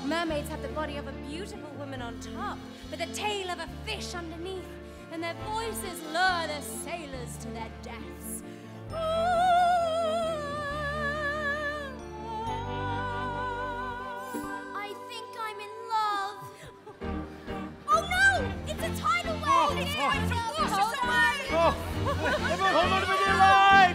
Mermaids have the body of a beautiful woman on top, but the tail of a fish underneath, and their voices lure the sailors to their deaths. I think I'm in love. Oh no! It's a tidal wave! It's going to wash us away! Oh, everyone hold on to me, they're alive!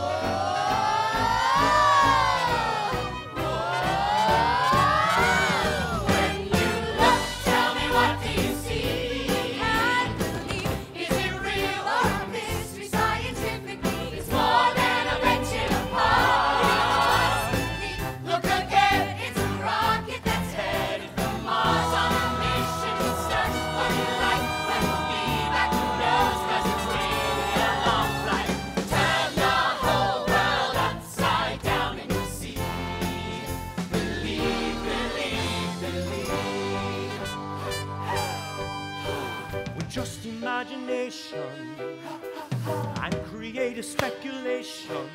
Just imagination and creative speculation.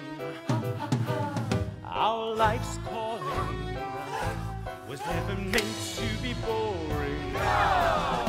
Our life's calling was never meant to be boring.